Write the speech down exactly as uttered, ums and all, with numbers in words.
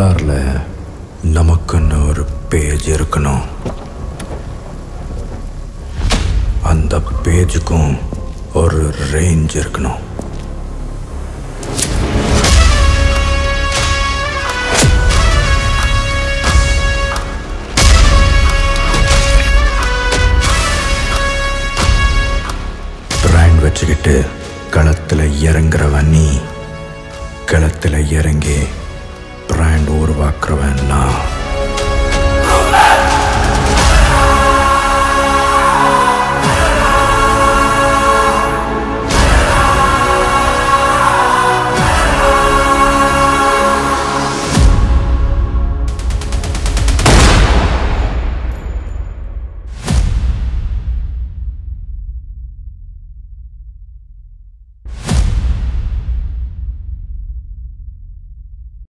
வரலாறுல நமக்குன்னு ஒரு பேஜ் இருக்கணும். அந்த பேஜுக்கும் ஒரு ரேஞ்ச் இருக்கணும். பிராண்ட் வச்சுக்கிட்டு களத்தில் இறங்குறவன் நீ, களத்தில் இறங்கி பிராண்ட் உருவாக்குறவன் நான்.